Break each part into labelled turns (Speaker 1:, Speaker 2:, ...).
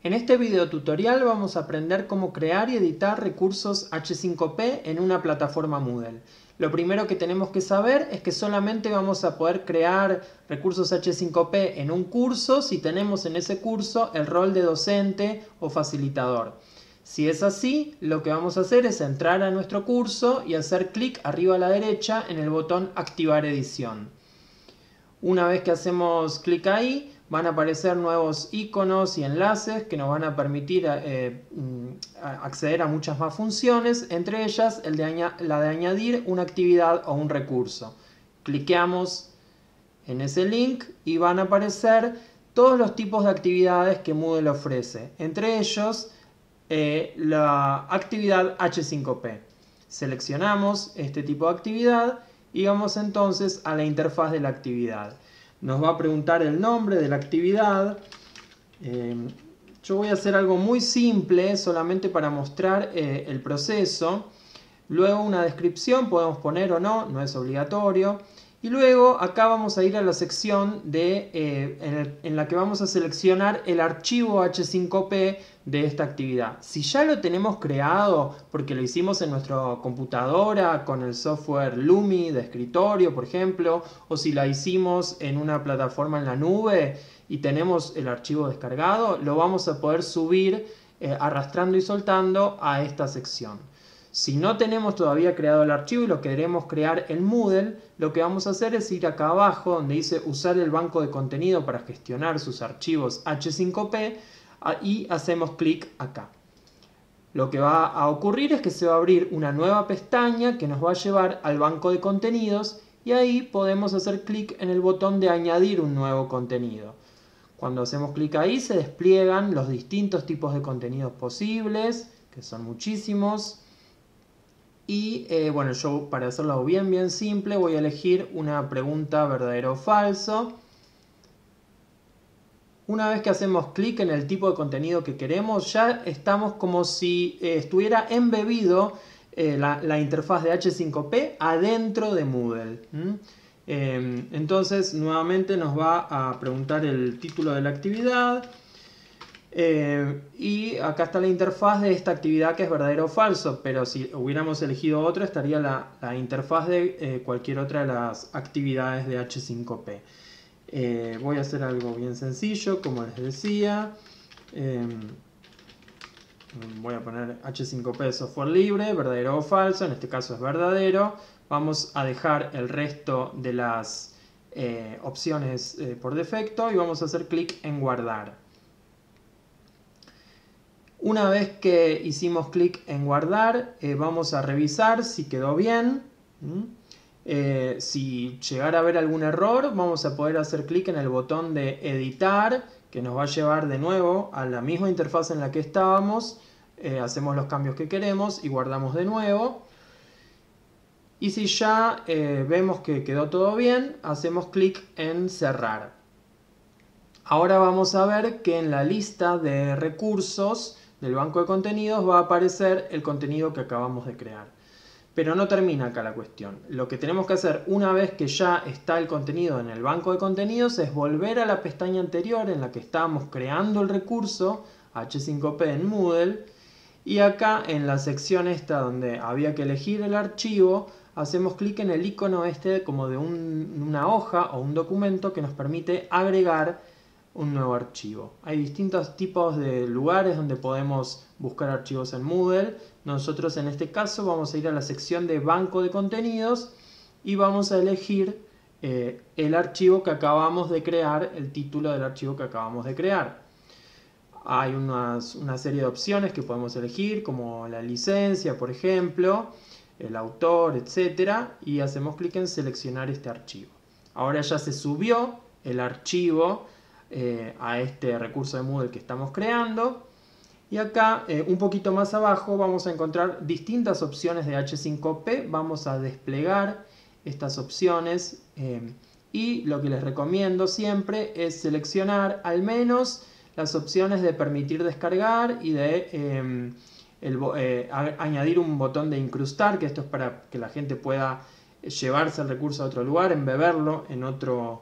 Speaker 1: En este video tutorial vamos a aprender cómo crear y editar recursos H5P en una plataforma Moodle. Lo primero que tenemos que saber es que solamente vamos a poder crear recursos H5P en un curso si tenemos en ese curso el rol de docente o facilitador. Si es así, lo que vamos a hacer es entrar a nuestro curso y hacer clic arriba a la derecha en el botón Activar edición. Una vez que hacemos clic ahí, van a aparecer nuevos iconos y enlaces que nos van a permitir acceder a muchas más funciones, entre ellas la de añadir una actividad o un recurso. Cliqueamos en ese link y van a aparecer todos los tipos de actividades que Moodle ofrece, entre ellos la actividad H5P. Seleccionamos este tipo de actividad y vamos entonces a la interfaz de la actividad. Nos va a preguntar el nombre de la actividad. Yo voy a hacer algo muy simple solamente para mostrar el proceso. Luego una descripción, podemos poner o no, no es obligatorio. Y luego acá vamos a ir a la sección en la que vamos a seleccionar el archivo H5P de esta actividad. Si ya lo tenemos creado porque lo hicimos en nuestra computadora con el software Lumi de escritorio, por ejemplo, o si la hicimos en una plataforma en la nube y tenemos el archivo descargado, lo vamos a poder subir arrastrando y soltando a esta sección. Si no tenemos todavía creado el archivo y lo queremos crear en Moodle, lo que vamos a hacer es ir acá abajo donde dice usar el banco de contenido para gestionar sus archivos H5P y hacemos clic acá. Lo que va a ocurrir es que se va a abrir una nueva pestaña que nos va a llevar al banco de contenidos y ahí podemos hacer clic en el botón de añadir un nuevo contenido. Cuando hacemos clic ahí se despliegan los distintos tipos de contenidos posibles, que son muchísimos. Y bueno, yo para hacerlo bien simple voy a elegir una pregunta verdadero o falso. Una vez que hacemos clic en el tipo de contenido que queremos, ya estamos como si estuviera embebido la interfaz de H5P adentro de Moodle. Entonces nuevamente nos va a preguntar el título de la actividad. Y acá está la interfaz de esta actividad que es verdadero o falso, pero si hubiéramos elegido otro estaría la interfaz de cualquier otra de las actividades de H5P. Voy a hacer algo bien sencillo, como les decía. Voy a poner H5P software libre, verdadero o falso, en este caso es verdadero. Vamos a dejar el resto de las opciones por defecto y vamos a hacer clic en guardar. Una vez que hicimos clic en guardar, vamos a revisar si quedó bien. Si llegara a haber algún error, vamos a poder hacer clic en el botón de editar, que nos va a llevar de nuevo a la misma interfaz en la que estábamos. Hacemos los cambios que queremos y guardamos de nuevo. Y si ya vemos que quedó todo bien, hacemos clic en cerrar. Ahora vamos a ver que en la lista de recursos del banco de contenidos va a aparecer el contenido que acabamos de crear. Pero no termina acá la cuestión. Lo que tenemos que hacer una vez que ya está el contenido en el banco de contenidos es volver a la pestaña anterior en la que estábamos creando el recurso H5P en Moodle y acá en la sección esta donde había que elegir el archivo hacemos clic en el icono este como de una hoja o un documento que nos permite agregar un nuevo archivo. Hay distintos tipos de lugares donde podemos buscar archivos en Moodle. Nosotros en este caso vamos a ir a la sección de banco de contenidos y vamos a elegir el archivo que acabamos de crear, el título del archivo que acabamos de crear. Hay una serie de opciones que podemos elegir, como la licencia, por ejemplo, el autor, etc. Y hacemos clic en seleccionar este archivo. Ahora ya se subió el archivo a este recurso de Moodle que estamos creando. Y acá, un poquito más abajo, vamos a encontrar distintas opciones de H5P. Vamos a desplegar estas opciones y lo que les recomiendo siempre es seleccionar al menos las opciones de permitir descargar y de añadir un botón de incrustar, que esto es para que la gente pueda llevarse el recurso a otro lugar, embeberlo en otro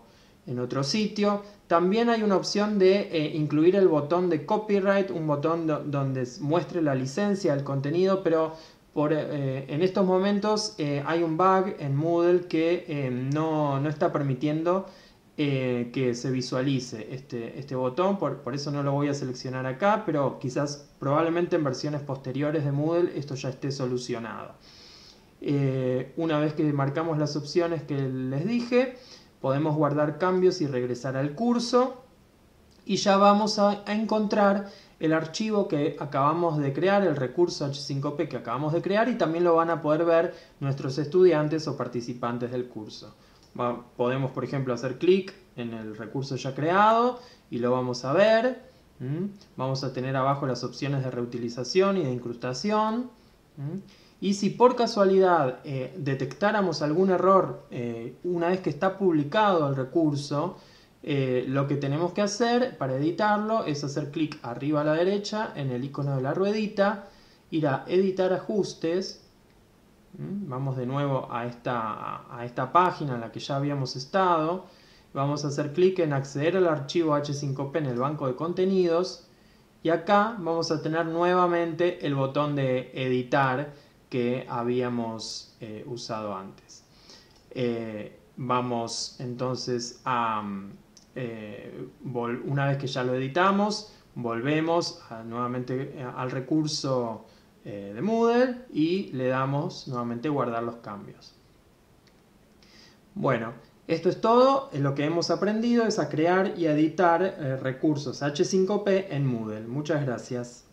Speaker 1: en otro sitio. También hay una opción de incluir el botón de copyright, un botón donde muestre la licencia del contenido, pero en estos momentos hay un bug en Moodle que no está permitiendo que se visualice este botón, por eso no lo voy a seleccionar acá, pero quizás probablemente en versiones posteriores de Moodle esto ya esté solucionado. Una vez que marcamos las opciones que les dije, podemos guardar cambios y regresar al curso y ya vamos a encontrar el archivo que acabamos de crear, el recurso H5P que acabamos de crear, y también lo van a poder ver nuestros estudiantes o participantes del curso. Podemos, por ejemplo, hacer clic en el recurso ya creado y lo vamos a ver. Vamos a tener abajo las opciones de reutilización y de incrustación. Y si por casualidad detectáramos algún error una vez que está publicado el recurso, lo que tenemos que hacer para editarlo es hacer clic arriba a la derecha en el icono de la ruedita, ir a editar ajustes. Vamos de nuevo a esta página en la que ya habíamos estado. Vamos a hacer clic en acceder al archivo H5P en el banco de contenidos. Y acá vamos a tener nuevamente el botón de editar que habíamos usado antes. Vamos entonces a, una vez que ya lo editamos, volvemos nuevamente al recurso de Moodle y le damos nuevamente guardar los cambios. Bueno, esto es todo. Lo que hemos aprendido es a crear y a editar recursos H5P en Moodle. Muchas gracias.